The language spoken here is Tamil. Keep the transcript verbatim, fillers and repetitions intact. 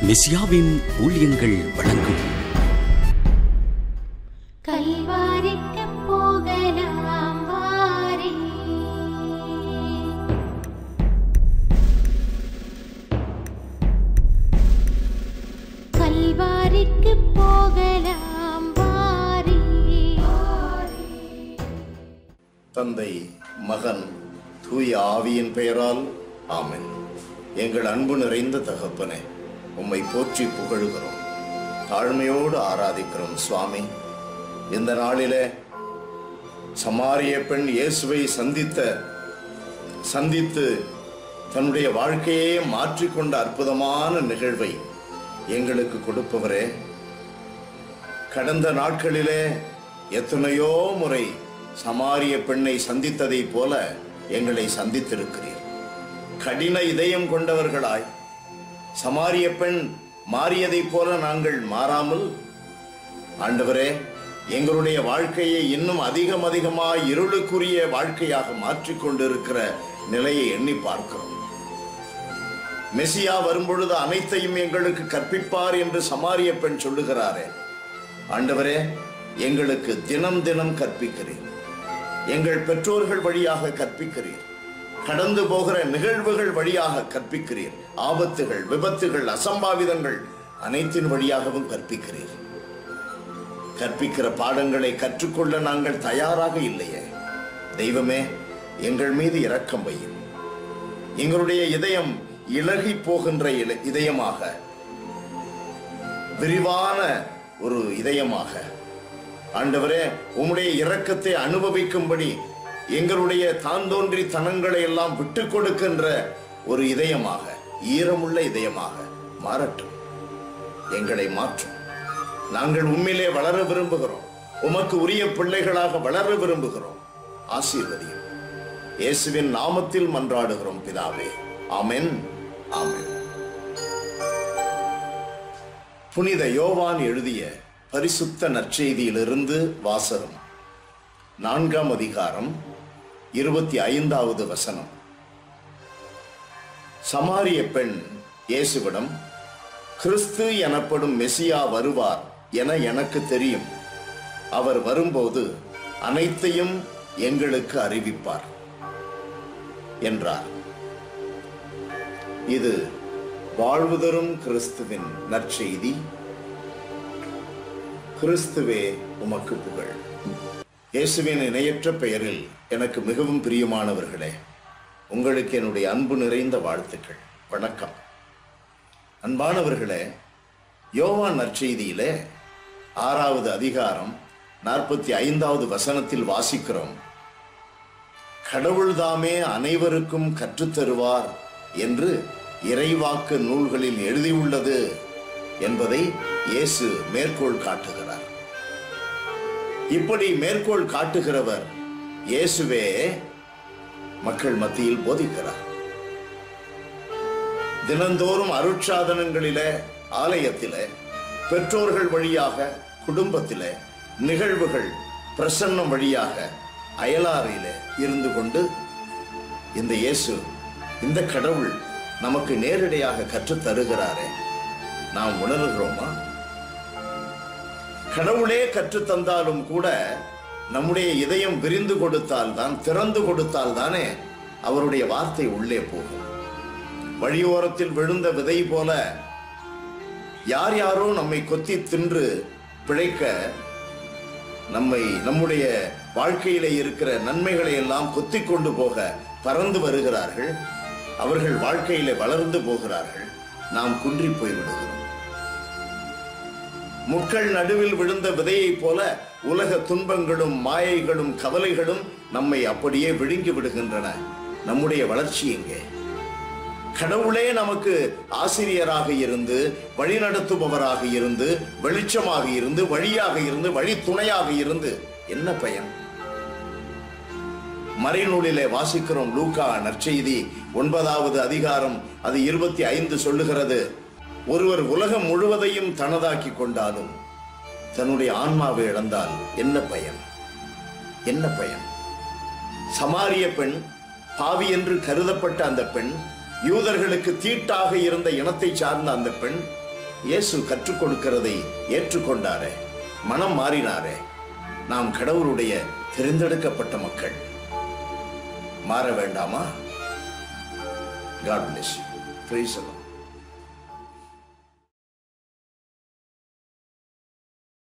மெசியாவின் ஊழியங்கள் வழங்கும் கல்வாரிக்கு போகலாம் வாரே. கல்வாரிக்கு போகலாம் வாரே. தந்தை, மகன், தூய ஆவியின் பெயரால் ஆமென். எங்கள் அன்பு நிறைந்த தகப்பனே, உம்மை போற்றி புகழுகிறோம், தாழ்மையோடு ஆராதிக்கிறோம் சுவாமி. இந்த நாளிலே சமாரிய பெண் இயேசுவை சந்தித்த சந்தித்து தன்னுடைய வாழ்க்கையே மாற்றிக்கொண்ட அற்புதமான நிகழ்வை எங்களுக்கு கொடுப்பவரே, கடந்த நாட்களிலே எத்தனையோ முறை சமாரிய பெண்ணை சந்தித்ததை போல எங்களை சந்தித்திருக்கிறீர். கடின இதயம் கொண்டவர்களாய் சமாரிய பெண் மாறியதை போல நாங்கள் மாறாமல், ஆண்டவரே, எங்களுடைய வாழ்க்கையை இன்னும் அதிகம் அதிகமாய் இருளுக்குரிய வாழ்க்கையாக மாற்றிக்கொண்டிருக்கிற நிலையை எண்ணி பார்க்கிறோம். மெசியா வரும்பொழுது அனைத்தையும் எங்களுக்கு கற்பிப்பார் என்று சமாரிய பெண் சொல்லுகிறாரே, ஆண்டவரே, எங்களுக்கு தினம் தினம் கற்பிக்கிறீர். எங்கள் பெற்றோர்கள் வழியாக கற்பிக்கிறீர். கடந்து போகிற நிகழ்வுகள் வழியாக கற்பிக்கிறீர். ஆபத்துகள், விபத்துகள், அசம்பாவிதங்கள் அனைத்தின் வழியாகவும் கற்பிக்கிறீர். கற்பிக்கிற பாடங்களை கற்றுக்கொள்ள நாங்கள் தயாராக இல்லையே. தெய்வமே, எங்கள் மீது இரக்கம் வையும். எங்களுடைய இதயம் இலகி போகின்ற இதயமாக, விரிவான ஒரு இதயமாக, ஆண்டவரே, உம்முடைய இரக்கத்தை அனுபவிக்கும்படி எங்களுடைய தாந்தோன்றி தனங்களை எல்லாம் விட்டு கொடுக்கின்ற ஒரு இதயமாக, ஈரமுள்ள இதயமாக மாறட்டும். எங்களை மாற்றும். நாங்கள் உம்மிலே வளர விரும்புகிறோம். உமக்கு உரிய பிள்ளைகளாக வளர விரும்புகிறோம். ஆசீர்வதியும். இயேசுவின் நாமத்தில் மன்றாடுகிறோம் பிதாவே. ஆமென், ஆமென். புனித யோவான் எழுதிய பரிசுத்த நற்செய்தியிலிருந்து வாசகம். நான்காம் அதிகாரம், இருபத்தி ஐந்தாவது வசனம். சமாரிய பெண் இயேசுவிடம், கிறிஸ்து எனப்படும் மெசியா வருவார் என எனக்கு தெரியும். அவர் வரும்போது அனைத்தையும் எங்களுக்கு அறிவிப்பார் என்றார். இது வாழ்வு தரும் கிறிஸ்துவின் நற்செய்தி. கிறிஸ்துவே உமக்கு புகழ். இயேசுவின் இணையற்ற பெயரில் எனக்கு மிகவும் பிரியமானவர்களே, உங்களுக்கு என்னுடைய அன்பு நிறைந்த வாழ்த்துக்கள். வணக்கம். அன்பானவர்களே, யோவான் நற்செய்தியிலே ஆறாவது அதிகாரம் நாற்பத்தி ஐந்தாவது வசனத்தில் வாசிக்கிறோம், கடவுள்தாமே அனைவருக்கும் கற்றுத்தருவார் என்று இறைவாக்கு நூல்களில் எழுதியுள்ளது என்பதை இயேசு மேற்கோள் காட்டுகிறார். இப்படி மேற்கோள் காட்டுகிறவர் இயேசுவே மக்கள் மத்தியில் போதிக்கிறார். தினந்தோறும் அருட்சாதனங்களிலே, ஆலயத்திலே, பெற்றோர்கள் வழியாக, குடும்பத்திலே, நிகழ்வுகள், பிரசன்னம் வழியாக, அயலாரிலே இருந்து கொண்டு இந்த இயேசு, இந்த கடவுள் நமக்கு நேரடியாக கற்றுத் தருகிறாரே, நாம் உணர்கிறோமா? கடவுளே கற்றுத் தந்தாலும் கூட நம்முடைய இதயம் விரிந்து கொடுத்தால் தான், திறந்து கொடுத்தால் தானே அவருடைய வார்த்தை உள்ளே போகும். வழியோரத்தில் விழுந்த விதை போல யார் யாரோ நம்மை கொத்தி தின்று பிழைக்க, நம்மை நம்முடைய வாழ்க்கையிலே இருக்கிற நன்மைகளை எல்லாம் கொத்தி கொண்டு போக பறந்து வருகிறார்கள். அவர்கள் வாழ்க்கையிலே வளர்ந்து போகிறார்கள். நாம் குன்றி போய்விடுகிறோம். முட்கள் நடுவில் விழுந்த விதையை போல உலக துன்பங்களும் மாயைகளும் கவலைகளும் நம்மை அப்படியே விழுங்கி விடுகின்றன. நம்முடைய வளர்ச்சி எங்கே? கடவுளே நமக்கு ஆசிரியராக இருந்து, வழிநடத்துபவராக இருந்து, வெளிச்சமாக இருந்து, வழியாக இருந்து, வழி துணையாக இருந்து என்ன பயன்? மறைநூலிலே வாசிக்கிறோம். லூக்கா நற்செய்தி ஒன்பதாவது அதிகாரம், அது இருபத்தி ஐந்து சொல்லுகிறது, ஒருவர் உலகம் முழுவதையும் தனதாக்கி கொண்டாலும் தன்னுடைய ஆன்மாவை இழந்தால் என்ன பயன்? என்ன பயன்? சமாரிய பெண், பாவி என்று கருதப்பட்ட அந்த பெண், யூதர்களுக்கு தீட்டாக இருந்த இனத்தை சார்ந்த அந்த பெண் இயேசு கற்றுக் கொடுக்கிறதை ஏற்றுக்கொண்டாரே, மனம் மாறினாரே. நாம் கடவுளுடைய தெரிந்தெடுக்கப்பட்ட மக்கள். மாற வேண்டாமா? God bless you. Praise the Lord.